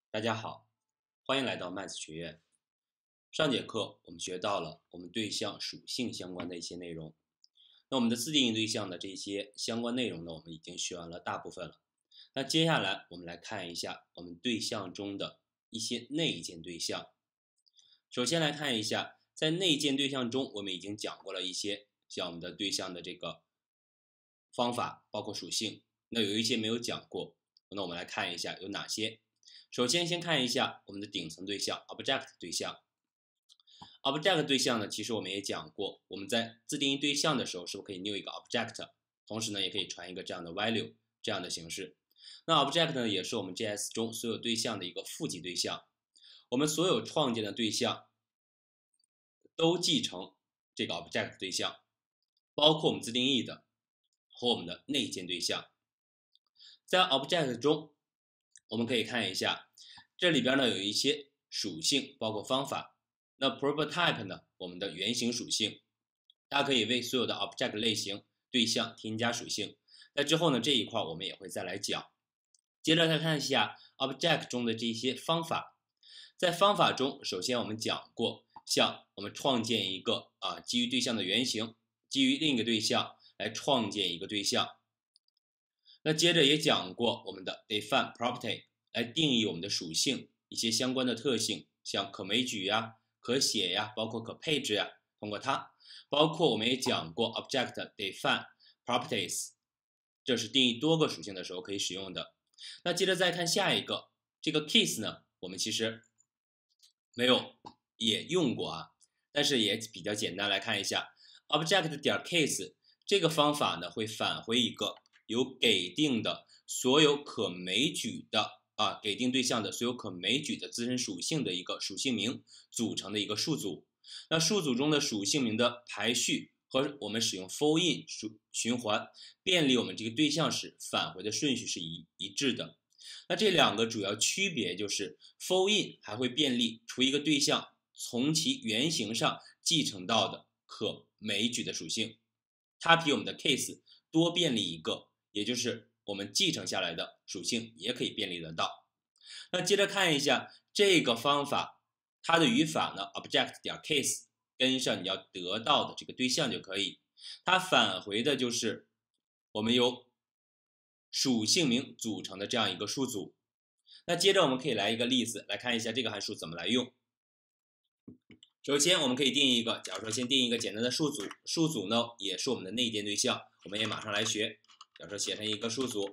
大家好，欢迎来到麦子学院。上节课我们学到了我们对象属性相关的一些内容。那我们的自定义对象的这些相关内容呢，我们已经学完了大部分了。那接下来我们来看一下我们对象中的一些内建对象。首先来看一下，在内建对象中，我们已经讲过了一些像我们的对象的这个方法，包括属性。那有一些没有讲过，那我们来看一下有哪些。首先，先看一下我们的顶层对象 object 对象。object 对象呢，其实我们也讲过，我们在自定义对象的时候，是不是可以 new 一个 object， 同时呢，也可以传一个这样的 value 这样的形式。那 object 呢，也是我们 JS 中所有对象的一个父级对象。我们所有创建的对象都继承这个 object 对象，包括我们自定义的和我们的内建对象。在 object 中，我们可以看一下，这里边呢有一些属性，包括方法。那 prototype 呢，我们的原型属性，它可以为所有的 object 类型对象添加属性。那之后呢，这一块我们也会再来讲。接着再看一下 object 中的这些方法。在方法中，首先我们讲过，像我们创建一个基于对象的原型，基于另一个对象来创建一个对象。那接着也讲过我们的 define property 来定义我们的属性一些相关的特性，像可枚举呀、可写呀，包括可配置呀，通过它。包括我们也讲过 object define properties， 这是定义多个属性的时候可以使用的。那接着再看下一个，这个 case 呢，我们其实没有也用过但是也比较简单。来看一下 object 点 case 这个方法呢，会返回一个由给定的所有可枚举的给定对象的所有可枚举的自身属性的一个属性名组成的一个数组。那数组中的属性名的排序和我们使用 for in 循环便利我们这个对象时返回的顺序是一致的。那这两个主要区别就是 for in 还会便利除一个对象从其原型上继承到的可枚举的属性，它比我们的 case 多便利一个，也就是我们继承下来的属性也可以便利得到。那接着看一下这个方法，它的语法呢 object 点 case 跟上你要得到的这个对象就可以，它返回的就是我们由属性名组成的这样一个数组。那接着我们可以来一个例子，来看一下这个函数怎么来用。首先我们可以定义一个，假如说先定义一个简单的数组，数组呢也是我们的内建对象，我们也马上来学。假如说写成一个数组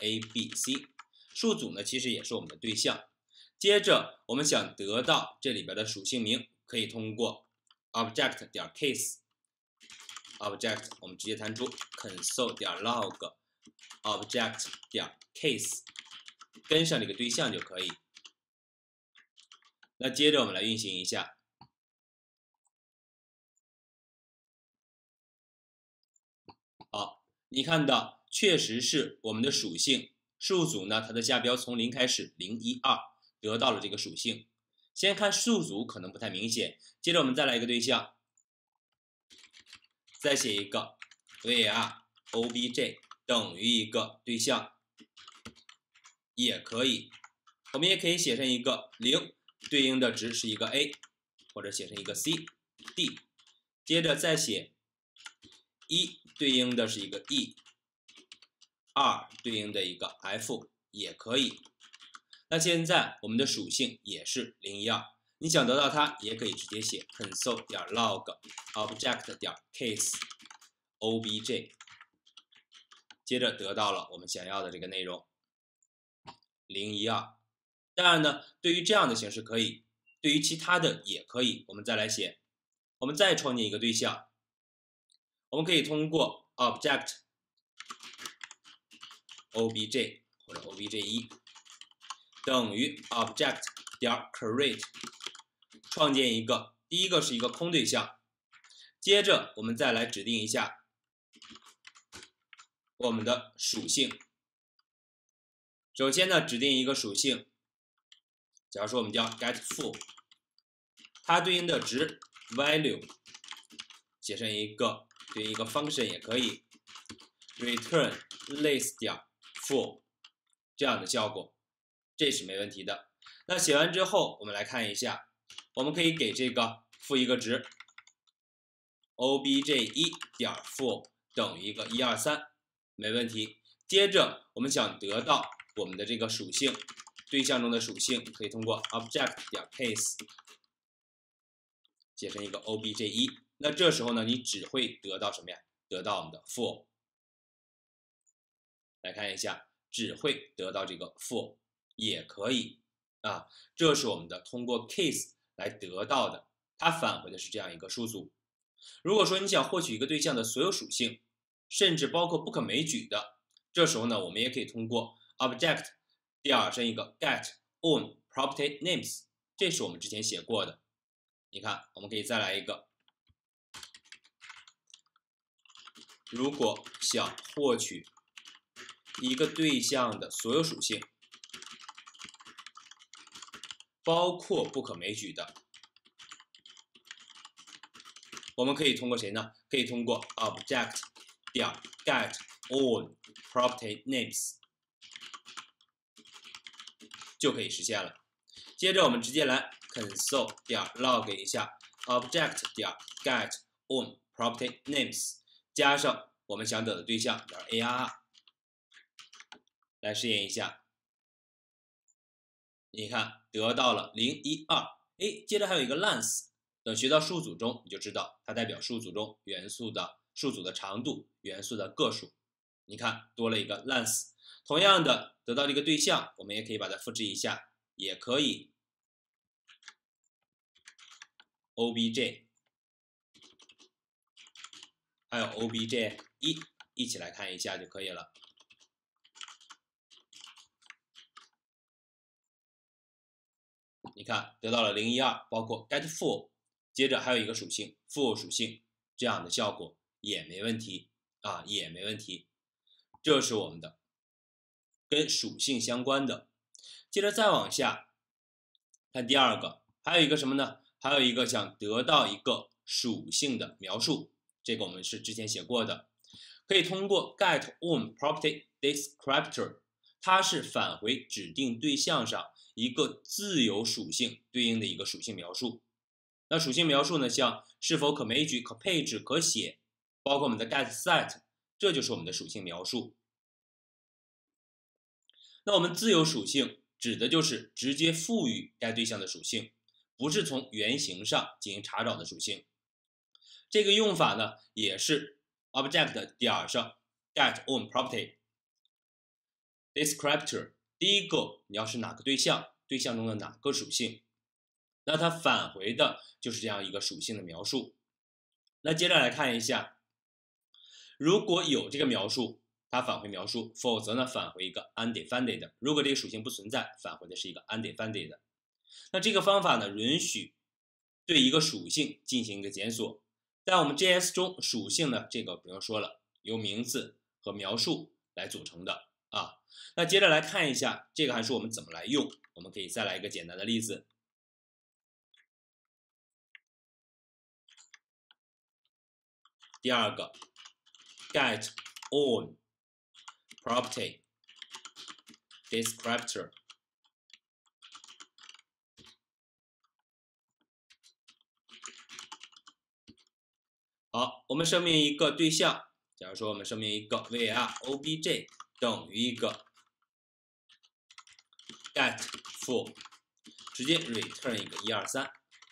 A、B、C， 数组呢其实也是我们的对象。接着我们想得到这里边的属性名，可以通过 object 点 case object 我们直接弹出 console 点 log object 点 case 跟上这个对象就可以。那接着我们来运行一下，好，你看到确实是我们的属性数组呢，它的下标从0开始0、1、2得到了这个属性。先看数组可能不太明显，接着我们再来一个对象，再写一个 var obj 等于一个对象也可以，我们也可以写成一个0，对应的值是一个 a， 或者写成一个 c、d， 接着再写1对应的是一个 e， 2对应的一个 f 也可以。那现在我们的属性也是0、1、2，你想得到它也可以直接写 console 点 log object 点 case obj， 接着得到了我们想要的这个内容0、1、2。当然呢，对于这样的形式可以，对于其他的也可以。我们再来写，我们再创建一个对象，我们可以通过 object obj 或者 obj1 等于 object 点 create 创建一个，第一个是一个空对象。接着我们再来指定一下我们的属性。首先呢，指定一个属性，假如说我们叫 getFull， 它对应的值 value 写成一个对应一个 function 也可以 return list 点 full 这样的效果，这是没问题的。 那写完之后，我们来看一下，我们可以给这个赋一个值 ，obj1 点 full 等于一个123，没问题。接着我们想得到我们的这个属性，对象中的属性，可以通过 object 点 case 写成一个 obj1。那这时候呢，你只会得到什么呀？得到我们的 full。来看一下，只会得到这个 full 也可以啊。这是我们的通过 case 来得到的，它返回的是这样一个数组。如果说你想获取一个对象的所有属性，甚至包括不可枚举的，这时候呢，我们也可以通过 object 点上一个 get on property names， 这是我们之前写过的。你看，我们可以再来一个。如果想获取一个对象的所有属性，包括不可枚举的，我们可以通过谁呢？可以通过 object 点 get on property names 就可以实现了。接着我们直接来 console 点 log 一下 object 点 get on property names 加上我们想得的对象点 arr 来试验一下。你看得到了0、1、2，接着还有一个 length。等学到数组中，你就知道它代表数组中元素的数组的长度、元素的个数。你看多了一个 length。同样的，得到这个对象，我们也可以把它复制一下，也可以 obj 还有 obj1 一起来看一下就可以了。你看得到了0、1、2，包括 get full。接着还有一个属性 full 属性，这样的效果也没问题啊，也没问题。这是我们的跟属性相关的。接着再往下看第二个，还有一个什么呢？还有一个想得到一个属性的描述，这个我们是之前写过的，可以通过 get on property descriptor， 它是返回指定对象上一个自由属性对应的一个属性描述。那属性描述呢，像是否可枚举、可配置、可写，包括我们的 get set， 这就是我们的属性描述。那我们自由属性指的就是直接赋予该对象的属性，不是从原型上进行查找的属性。这个用法呢，也是 object 点上 get on property descriptor。第一个你要是哪个对象，对象中的哪个属性，那它返回的就是这样一个属性的描述。那接着来看一下，如果有这个描述，它返回描述；否则呢，返回一个 undefined。如果这个属性不存在，返回的是一个 undefined。那这个方法呢，允许对一个属性进行一个检索。在我们 JS 中，属性呢，这个不用说了，由名字和描述来组成的啊。那接着来看一下这个函数我们怎么来用，我们可以再来一个简单的例子。第二个 get on property descriptor。 好，我们声明一个对象，假如说我们声明一个 var obj 等于一个 get full， 直接 return 一个123。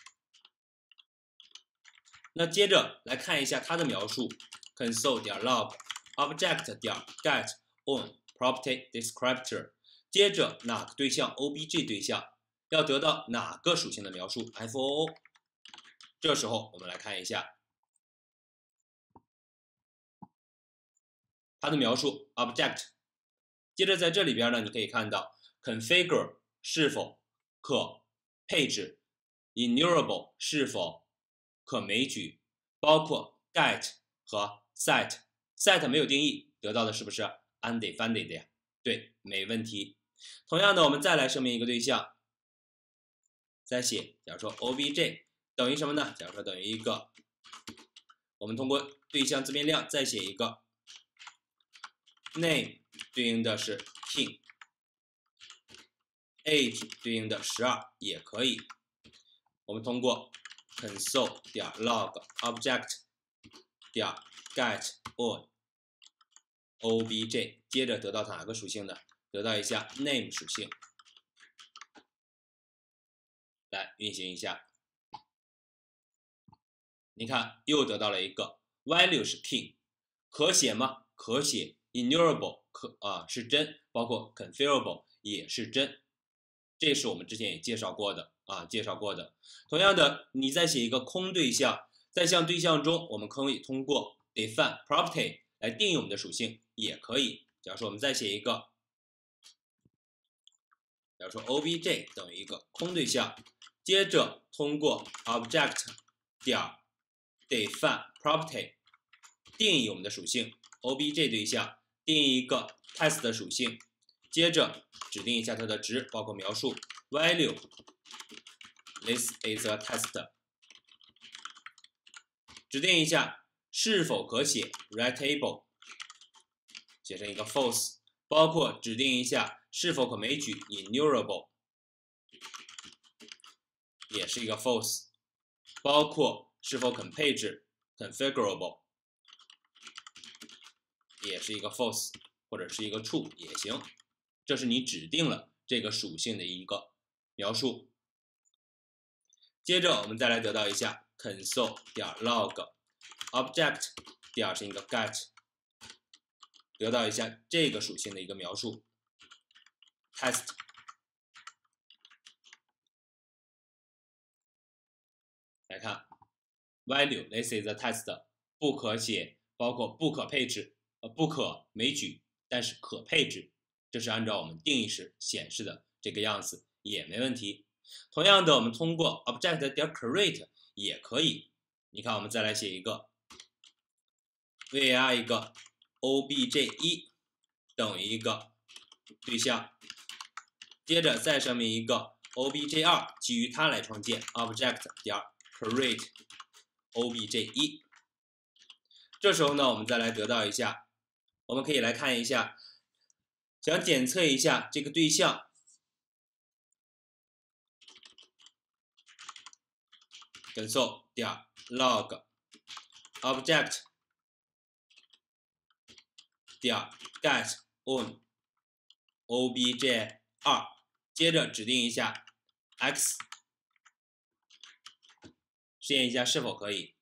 那接着来看一下它的描述 console 点 log object 点 get on property descriptor， 接着哪个对象 obj 对象要得到哪个属性的描述 foo。 这时候我们来看一下它的描述 object。 接着在这里边呢，你可以看到 configure 是否可配置， enumerable 是否可枚举，包括 get 和 set 没有定义，得到的是不是 undefined 呀？对，没问题。同样的，我们再来声明一个对象，再写，假如说 obj 等于什么呢？假如说等于一个，我们通过对象字面量再写一个 name 对应的是 king， age 对应的12也可以。我们通过 console 点 log object 点 get on obj， 接着得到哪个属性呢？得到一下 name 属性，来运行一下。你看，又得到了一个 value 是 king， 可写吗？可写。enumerable 是真，包括 configurable 也是真，这是我们之前也介绍过的。同样的，你再写一个空对象，在向对象中，我们可以通过 define property 来定义我们的属性，也可以。假如说我们再写一个，假如说 obj 等于一个空对象，接着通过 object 点 define property 定义我们的属性 obj 对象，定义一个 test 的属性，接着指定一下它的值，包括描述 value this is a test， 指定一下是否可写 writable， 写成一个 false， 包括指定一下是否可枚举 enumerable， 也是一个 false， 包括是否肯配置 configurable， 也是一个 false， 或者是一个 true 也行。这是你指定了这个属性的一个描述。接着我们再来得到一下 console 点 log object 点是一个 get， 得到一下这个属性的一个描述 test。来看 value this is a test， 不可写，包括不可配置，不可枚举，但是可配置，这是按照我们定义时显示的这个样子，也没问题。同样的，我们通过 object 点 create 也可以。你看，我们再来写一个 var 一个 obj1 等于一个对象，接着再上面一个 obj2， 基于它来创建 object 点 create obj1。这时候呢，我们再来得到一下，我们可以来看一下，想检测一下这个对象。console 点 log object 点 get on obj2， 接着指定一下 x， 试验一下是否可以。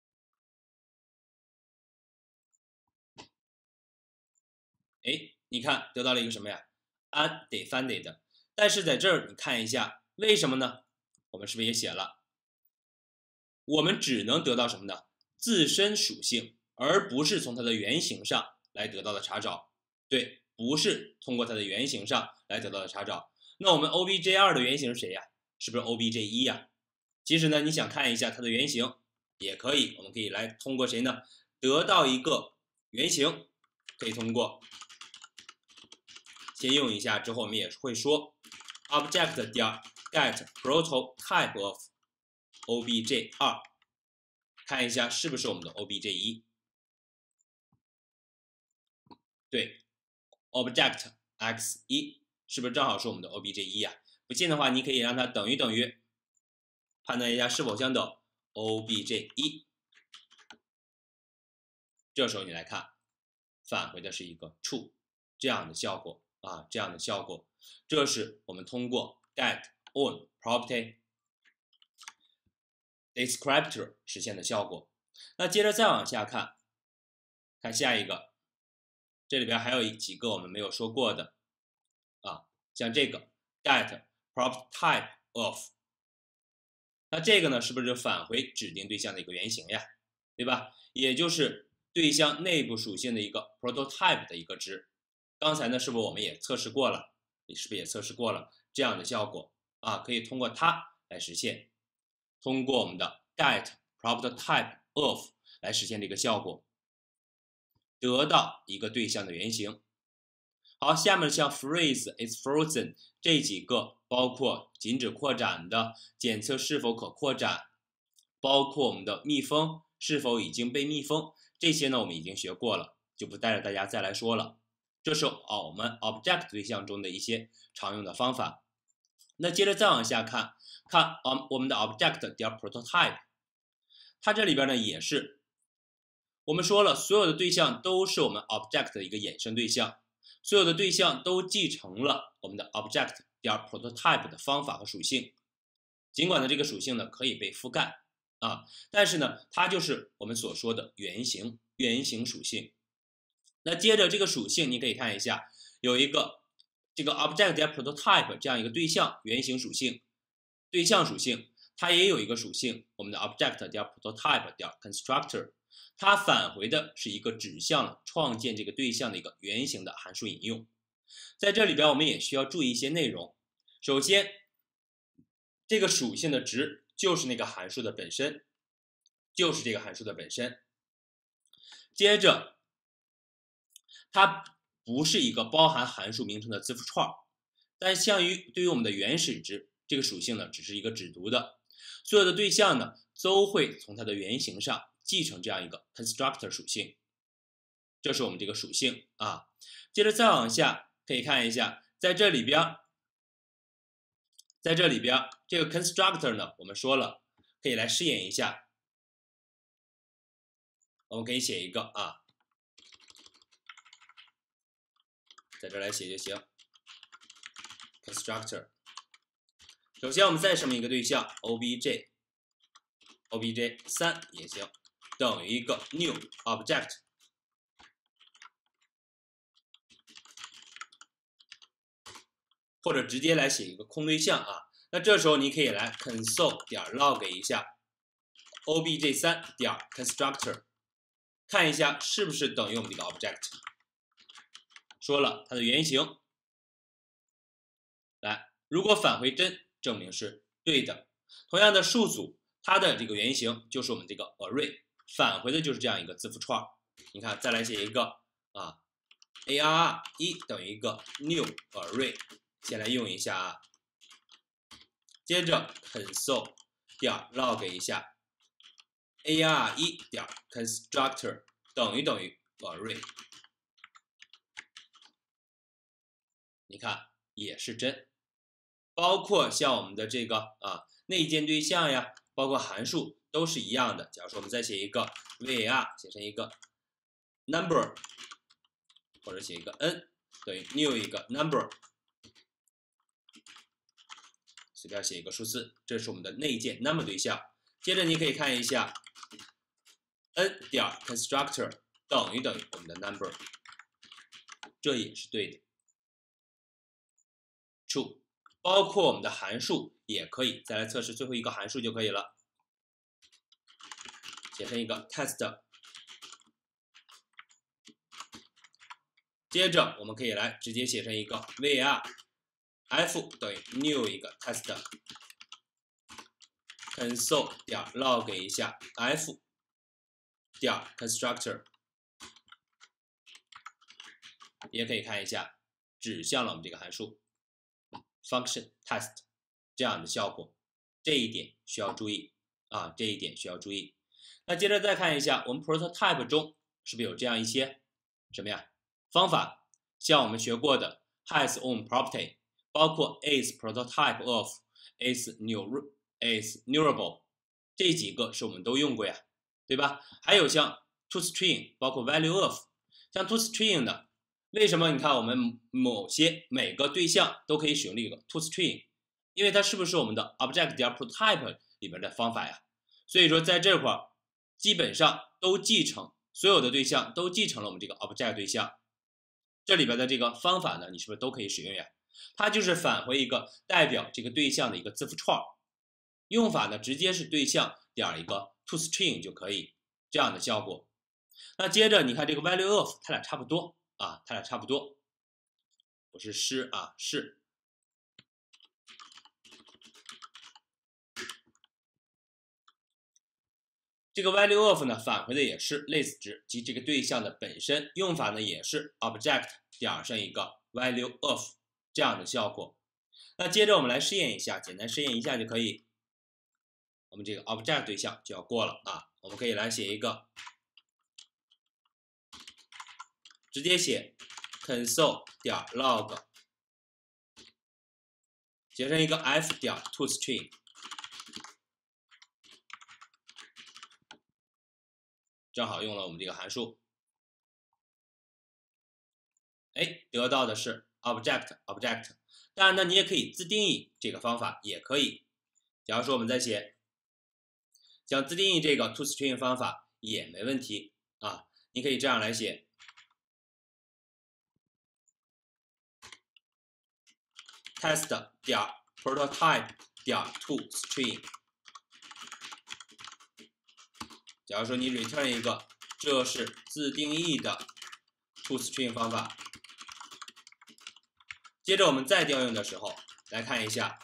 你看得到了一个什么呀 ？undefined， 但是在这儿你看一下，为什么呢？我们是不是也写了？我们只能得到什么呢？自身属性，而不是从它的原型上来得到的查找。对，不是通过它的原型上来得到的查找。那我们 obj2 的原型是谁呀？是不是 obj1 呀？其实呢，你想看一下它的原型也可以，我们可以来通过谁呢？得到一个原型，可以通过先用一下，之后我们也会说 object 点 get prototype of obj2， 看一下是不是我们的 obj1。对 ，object x1 是不是正好是我们的 obj1 呀？不信的话，你可以让它等于等于，判断一下是否相等 obj1。这时候你来看，返回的是一个 true 这样的效果啊，这样的效果。这是我们通过 get on property descriptor 实现的效果。那接着再往下看，看下一个，这里边还有几个我们没有说过的啊，像这个 get prototype of， 那这个呢是不是就返回指定对象的一个原型呀？对吧？也就是对象内部属性的一个 prototype 的一个值。刚才呢是不是我们也测试过了？是不是也测试过了这样的效果啊？可以通过它来实现。通过我们的 get prototype of 来实现这个效果，得到一个对象的原型。好，下面像 freeze is frozen 这几个，包括禁止扩展的，检测是否可扩展，包括我们的密封是否已经被密封，这些呢我们已经学过了，就不带着大家再来说了。这是我们 object 对象中的一些常用的方法。 那接着再往下看，我们的 object 点 prototype， 它这里边呢也是我们说了，所有的对象都是我们 object 的一个衍生对象，所有的对象都继承了我们的 object 点 prototype 的方法和属性。尽管呢这个属性呢可以被覆盖但是呢它就是我们所说的原型属性。那接着这个属性你可以看一下，有一个这个 object 点 prototype 这样一个对象原型属性，对象属性它也有一个属性，我们的 object 点 prototype 点 constructor， 它返回的是一个指向了创建这个对象的一个原型的函数引用。在这里边我们也需要注意一些内容。首先，这个属性的值就是那个函数的本身，就是这个函数的本身。接着，它不是一个包含函数名称的字符串，但对于我们的原始值，这个属性呢只是一个只读的。所有的对象呢都会从它的原型上继承这样一个 constructor 属性，这是我们这个属性接着再往下可以看一下，在这里边这个 constructor 呢，我们说了可以来试验一下。我们可以写一个在这来写就行 constructor。 首先我们再声明一个对象 obj 3也行，等于一个 new object， 或者直接来写一个空对象那这时候你可以来 console 点 log 一下 obj 3点 constructor， 看一下是不是等于我们这个 object。 说了它的原型，来，如果返回真，证明是对的。同样的数组，它的这个原型就是我们这个 array， 返回的就是这样一个字符串。你看，再来写一个arr1 等于一个 new array， 先来用一下接着 console 点 log 一下 arr1 点 constructor 等于 array， 你看也是真。包括像我们的这个内建对象呀，包括函数都是一样的。假如说我们再写一个 var 写成一个 number， 或者写一个 n 等于 new 一个 number， 随便写一个数字，这是我们的内建 number 对象。接着你可以看一下 n 点 constructor 等于我们的 number， 这也是对的 true。包括我们的函数也可以，再来测试最后一个函数就可以了，写成一个 test。 接着我们可以来直接写成一个 var f 等于 new 一个 test， console 点 log 一下 f 点 constructor， 也可以看一下指向了我们这个函数function test 这样的效果，这一点需要注意这一点需要注意。那接着再看一下，我们 prototype 中是不是有这样一些什么呀方法？像我们学过的 has on property， 包括 is prototype of is numerable， 这几个是我们都用过呀，对吧？还有像 toString， 包括 value of， 像 toString 的。为什么你看我们每个对象都可以使用这个 toString？ 因为它是不是我们的 object 点 prototype 里边的方法呀？所以说在这块基本上都继承，所有的对象都继承了我们这个 object 对象。这里边的这个方法呢，你是不是都可以使用呀？它就是返回一个代表这个对象的一个字符串，用法呢直接是对象点一个 toString 就可以，这样的效果。那接着你看这个 value of， 它俩差不多。它俩差不多，不是是是。这个 value of 呢，返回的也是类似值及这个对象的本身，用法呢也是 object 点上一个 value of 这样的效果。那接着我们来试验一下，简单试验一下就可以。我们这个 object 对象就要过了我们可以来写一个，直接写。console 点 log 写成一个 f 点 toString， 正好用了我们这个函数。哎，得到的是 object。当然呢，你也可以自定义这个方法，也可以。假如说我们在写想自定义这个 toString 方法也没问题啊，你可以这样来写 test 点 prototype 点 toString。假如说你 return 一个，这是自定义的 toString 方法。接着我们再调用的时候，来看一下，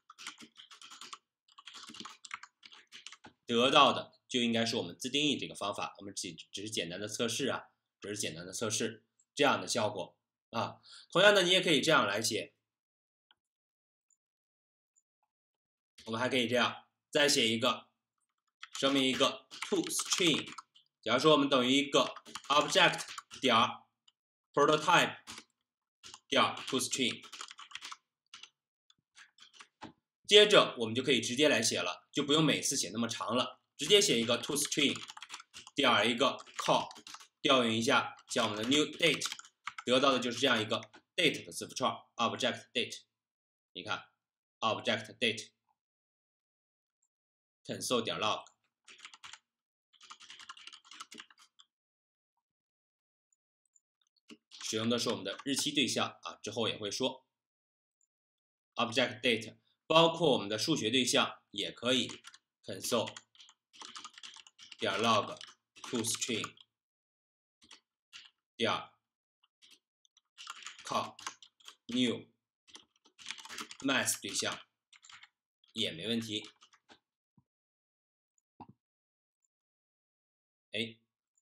得到的就应该是我们自定义这个方法。我们只是简单的测试啊，只是简单的测试这样的效果啊。同样的，你也可以这样来写，我们还可以这样再写一个，声明一个 toString。假如说我们等于一个 object 点 prototype 点 toString。接着我们就可以直接来写了，就不用每次写那么长了，直接写一个 toString 点一个 call， 调用一下，像我们的 new date， 得到的就是这样一个 date 的字符串 object date。你看 object date console 点 log， 使用的是我们的日期对象啊，之后也会说 object date。包括我们的数学对象也可以 console 点 log toString 点 call new math 对象也没问题。哎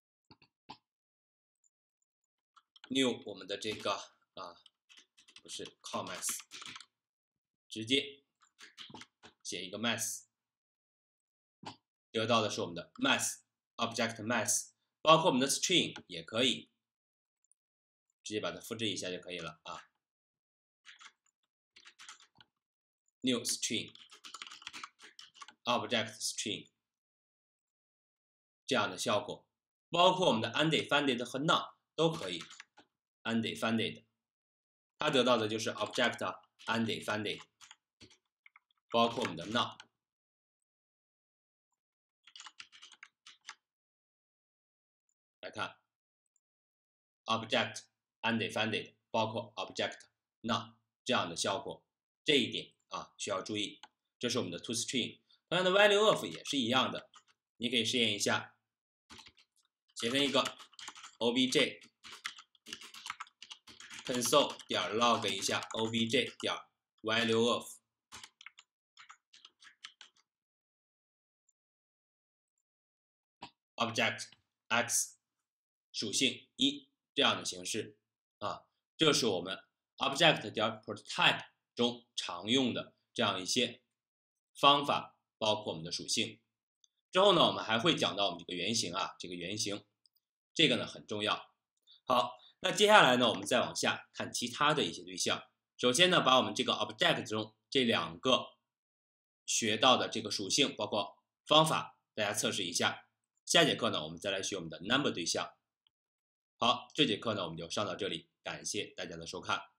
new 我们的这个不是 call math， 直接写一个 math， 得到的是我们的 math object math， 包括我们的 string 也可以直接把它复制一下就可以了啊。new string object string 这样的效果，包括我们的 undefined 和 none 都可以 undefined， 它得到的就是 object undefined， 包括我们的 none。来看 object undefined 包括 object none 这样的效果，这一点啊需要注意。这是我们的 toString。同样的 value of 也是一样的，你可以试验一下，写成一个 obj console 点 log 一下 obj 点 value of， object x 属性1这样的形式啊，这是我们 object 点 prototype 中常用的这样一些方法，包括我们的属性。之后呢，我们还会讲到我们这个原型啊，这个原型，这个呢很重要。好，那接下来呢，我们再往下看其他的一些对象。首先呢，把我们这个 object 中这2个学到的这个属性，包括方法，大家测试一下。下节课呢，我们再来学我们的 number 对象。好，这节课呢，我们就上到这里，感谢大家的收看。